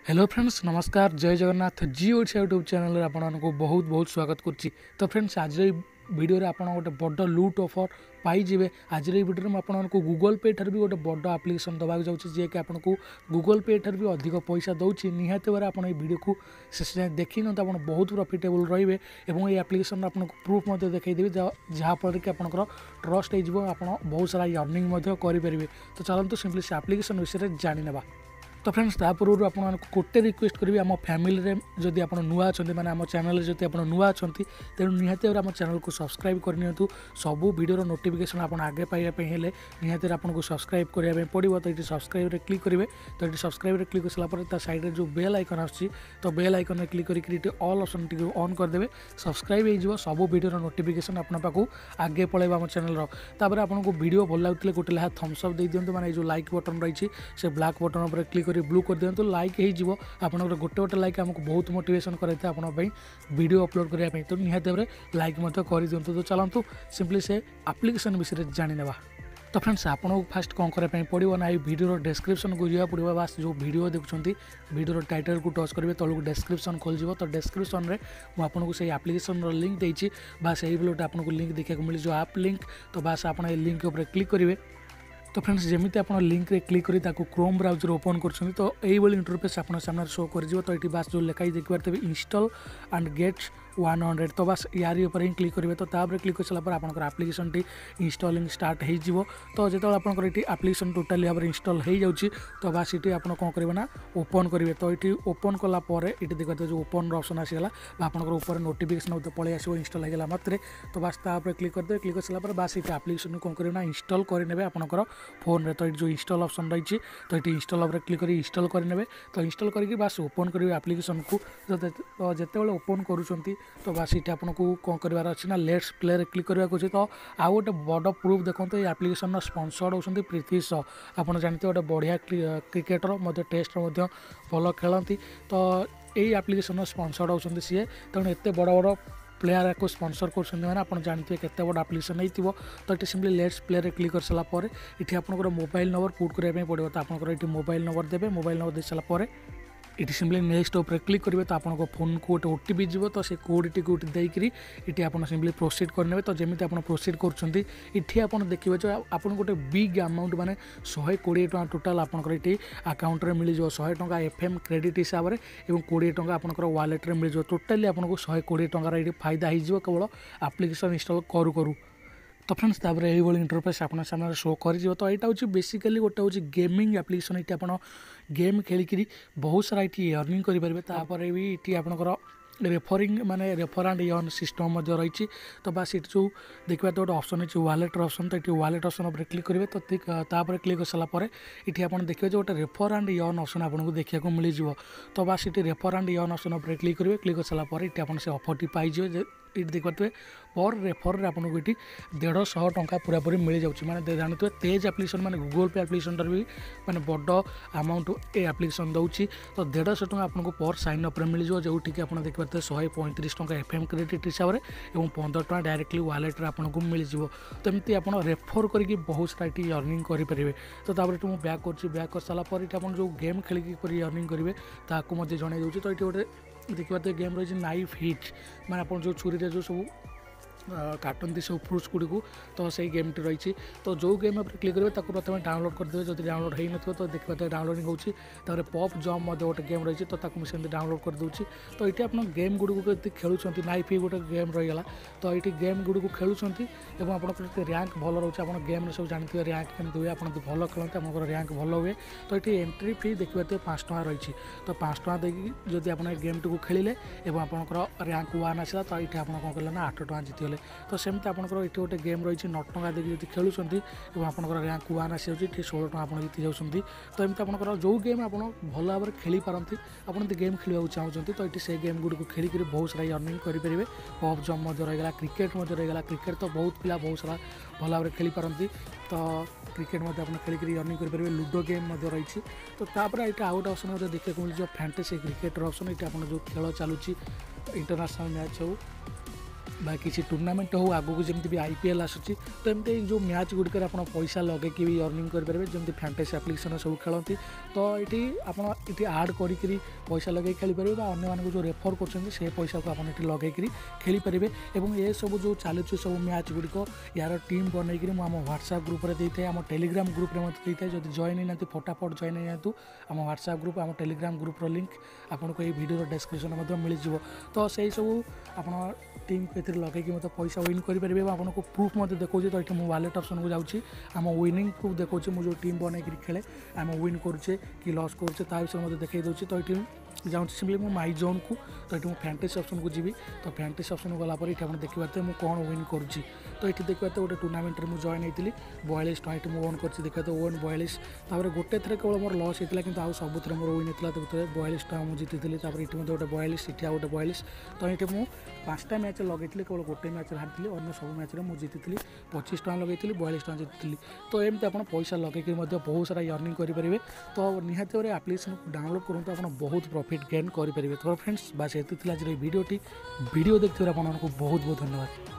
Hello friends नमस्कार जय Jagannath ji Odisha YouTube channel आपको बहुत बहुत स्वागत करुच्ची। तो फ्रेंड्स आज वीडियो रे आपन गोटे बड़ लुट ऑफर पाइबे। आज वीडियो में आपको गूगल पे ठार भी गोटे बड़ आप्लिकेसन दबाक जाऊँगी जी कि आपको गूगल पे ठार भी अधिक पैसा दूसरी निहाती भाव आप वीडियो को शेष जाए देखी ना आप बहुत प्रॉफिटेबल रे और ये आप्लिकेसन आपको प्रूफ देखदेवी जहाँफल कि आप ट्रस्ट हो बहुत सारा अर्निंग करेंगे। तो चलते सिंपली से आप्लिकेसन विषय में जाणीने। तो फ्रेंड्स तापूर्व आपको गोटे रिक्वेस्ट करी आम फैमिली रे जदि आप नुआ अच्छा मैंने आम चैनल जब आप नुआ अच्छा तेणु निहाती आम चैनल को सब्सक्राइब करनी सबू वीडियो नोटिफिकेशन आप आगे पाइबापी निहाती आपको सब्सक्राइब करने पड़ो। तो ये सब्सक्राइब रे क्लिक करेंगे। तो ये सब्सक्राइब रे क्लिक कर सारापर साइड जो बेल आइकन आसी तो बेल आइकन में क्लिक करके ऑल ऑप्शन टी ऑन करदे सब्सक्राइब हो सब वीडियो नोटिफिकेशन आप आगे पड़े आम चैनल तापर आपको वीडियो भल लगुले गोटे लेखा थम्स अप दे दिंतु माने जो लाइक बटन रही से ब्लैक बटन पर क्लिक ब्लू कर दिंतु लाइक हो आप गोटे गोटे लाइक आमको बहुत मोटिवेशन करते हैं वीडियो अपलोड करने। तो निहाती भाव लाइक कर दिंतु। तो चलतु सिंपली से एप्लिकेशन विषय में जाणीने। तो फ्रेंड्स आपको फास्ट कौन करने पड़ो ना वीडियो डेस्क्रिप्शन को जावा पड़ो बास जो वीडियो देखुं वीडियो टाइटल को टच करेंगे तलू डेस्क्रिप्शन खोल तो डेस्क्रिप्शन में आपको से एप्लिकेशन लिंक देती बास यही बोलते आपको लिंक देखा मिले जो आप लिंक। तो बास आप लिंक उपर क्लिक करेंगे। तो फ्रेंड्स जमी आप लिंक रे क्लिक करी क्रोम ब्राउजर ओपन कर तो यही इंटरफेस आप सामने शो कर तो ये बास जो लिखाई देखिए इंस्टॉल एंड गेट्स 100। तो बस यार ऊपर ही क्लिक करेंगे। तो तापर क्लिक कर सारापर आप एप्लिकेशन टी इंस्टॉलिंग स्टार्ट हो। तो जो आप एप्लिकेशन टोटाली भाव इंस्टॉल हो जाऊँगी तो बस ये आप कौन करेंगे ना ओपन करेंगे। तो ये ओपन कलापर ये देखते जो ओपन ऑप्शन आसीगला आपंकर ऊपर नोटिफिकेशन पलि आस इंस्टॉल होगा मात्रे। तो बस तापर क्लिक करदे क्लिक कर सारापर बस ये एप्लिकेशन कौन करेंगे ना इंस्टॉल करेंगे आपंकर फोन रे। तो ये जो इंस्टॉल ऑप्शन रही तो ये इंस्टॉल उपर क्लिक कर इंस्टॉल करेंगे। तो इंस्टॉल करके बस ओपन करेंगे एप्लिकेशन को। तो जिते ओपन करूँ तो बस ये आपको कौन करार अच्छी ना लेट्स प्ले रे क्लिक करने को। तो आउ गोटे बड़ प्रूफ देखते ये एप्लिकेशन स्पॉन्सर्ड होती प्रीति शॉ आप जानते गोटे बढ़िया क्रिकेटर टेस्ट भल खेलती। तो यही एप्लिकेशन स्पॉन्सर्ड होती सी तेणु एत बड़ बड़ प्लेयर को स्पॉन्सर कर आप जानते केते बड़ एप्लिकेशन हो। तो ये सिंपली लेट्स प्ले रे क्लिक कर सारापर ये आपंकर मोबाइल नंबर पुट करने पड़ो। तो आपंकर ये मोबाइल नंबर देवे मोबाइल नंबर दे सारापर ये सिंपली नेक्स्ट उपर क्लिक करेंगे। तो आपको फोन को गोटे ओटीपी जीव तो से कोड टी गोटे देकरी ये आप सिंपली प्रोसीड करने। तो जमी आप प्रोसीड कर देखिए जो आप गोटे बिग अमाउंट माने 120 टका टोटाल आपंकर ये अकाउंट में मिल जाए 100 टका एफएम क्रेडिट हिसाब से और 20 टका आपंकर वालेट में मिल जाए टोटाली आपको 120 टकार ये फायदा हो केवल एप्लिकेशन इंस्टॉल करू करू। तो फ्रेंड्स तापर यही इंटरफेस आप सामने शो कर। तो यहाँ हूँ बेसिकली गोटे हूँ गेमिंग एप्लिकेशन ये आप गेम खेलिकी बहुत सारा ये अर्निंग करेंगे। तापर भी ये आपंकर रेफरिंग माने रेफर एंड अर्न सिस्टम रही। तो बस ये जो देखिए तो गोटे ऑप्शन है वालेट ऑप्शन। तो ये वालेट ऑप्शन पर क्लिक करेंगे। तो तापर क्लिक कर सारापर ये आप देखिए जो गोटे रेफर एंड अर्न ऑप्शन आपको देखा मिल जाए। तो बस ये रेफर एंड अर्न ऑप्शन पर क्लिक करेंगे। क्लिक कर सारापर ये आप से ऑफर टी पाई ये देखिए पर रेफर आपको ये 150 टका पूरापूरी मिल जाऊँगी। मैंने जानते तेज एप्लिकेशन माने गूगल पे एप्लिकेशन भी मैंने बड़ अमाउंट ये एप्लिकेशन दूसरी। तो 150 टका आपको पर साइन अप मिल जाए जो कि आप देखिए 135 टका एफएम क्रेडिट हिसाब से और 15 टका डायरेक्टली वालेट आपको मिल जाए। तो एमती आप रेफर करके बहुत सारा ये अर्निंग करेंगे। तो तापर मुझे बैक कर सारापर ये आप जो गेम खेलिकी अर्निंग करेंगे ताकू जन दूसरी। तो ये गोटे देखिए तो गेम रही नाइफ हिट मैंने आप जो छुरी जो सब काटती सब फ्रुट्स गुड़ी को। तो सही गेम टी रही। तो जो गेम पर क्लिक करेंगे प्रथम डाउनलोड करदे जो डाउनलोड हो तो देखिए डाउनलोडिंग होती। पॉप जम्प गोटे गेम रही तो मुझे डाउनलोड कर दूसरी। तो ये आप गेम गुड़ी को खेलुँच नाइफ ही गोटे गेम रहीगला। तो ये गेम गुड़ी को खेलुँच आप रैंक भल रोचे आप गेम सब जानते हैं रैंक केमती हुए आप भल खेलते आप रैंक भल हुए। तो ये एंट्री फी देखिए 5 टका रही। तो 5 टका देकी जब आप गेम टी को खेलिले और आपंकर रैंक 1 आसला तो ये आप कौन कले ना 8 टका जीतीगले। तो सेमती आपंकर ये गोटे गेम रही 9 टका देखिए जब खेलुँच और आपंकर रैंक 1 आसी जाऊँगी 16 टका आप जीति जाऊँगी। तो एमती आपंकर जो गेम आप भल भाव खेली पारती आप गेम खेलना चाहते तो ये से गेम गुड़ी को खेलिक बहुत सारा अर्निंग करेंगे। पॉप जम्प रहीगला क्रिकेट रहीगला क्रिकेट तो बहुत पिला बहुत सारा भल भाव खेली पारती। तो क्रिकेट आप खेलिक अर्निंग करेंगे। लूडो गेम रही। तो तापर ये आउ गोटे ऑप्शन देखा मिले फैंटेसी क्रिकेटर ऑप्शन ये आप जो खेल चलुची इंटरनेशनल मैच हो बा किसी टूर्नामेंट हो आगू जमी भी IPL आसूँ तो एमती जो मैच गुड़िक आप पैसा लगे भी अर्निंग करेंगे जमी फैंटेसी एप्लिकेशन सब खेलती तो ये आपड़ी आड करी पैसा लगे खेली पारे अन्य जो रेफर कर पैसा को आप लगे खेली पारे और ये सब जो चलुचे सब मैच गुड़िक यार टीम बनईकि मुझे व्हाट्सएप ग्रुप में देते आम टेलीग्राम ग्रुप में मत देता है जब जॉइन नहीं फटाफट जॉइन हो आम व्हाट्सएप ग्रुप आम टेलीग्राम ग्रुप लिंक आपको ये वीडियो डिस्क्रिप्शन मिल जाव तो सही सब आप टीम पे लगे मतलब पैसा विन करेंगे आपको प्रूफ मत देखा तो ये मुझे वालेट ऑप्शन को जाऊँगी आम विनिंग प्रूफ देखा मुझे टीम बनईकि खेले आम विन करुचे कि लॉस करुचे विषय मत देखा दूसरी तो ये जाऊँ सिंपली मुझे माई जोन को तो ये फैंटेसी ऑप्शन को जी तो फैंटेसी ऑप्शन को गलापर ये देखी पारे मुझे कौन विन करुँची तो ये देखिए गोटे टूर्नामेंट में जॉइन होती 42 टଙ୍କା ये मुझे ओन कर देखा तो ओन 42 गोटे थर केवल मोर लॉस होता कि सबुथ मोर विन होता तो 42 टଙ୍କା मुझे जीती ये गोटे 42 इटा गोटे 42 तो ये मुझे 5टा मैच लगे केवल गोटे मैच हारी अन्य सब मैच में मुझे जीती 25 टଙ୍କା लगे 42 टଙ୍କା जीती तो एमती आप पैसा लगे बहुत सारा अर्निंग करेंगे तो निहाती भाव एप्लिकेशन को डाउनलोड करूँ आप बहुत प्रॉफिट गेन करेंगे तो फ्रेंड्स बस ये आज वीडियो देखते आपको बहुत बहुत धन्यवाद।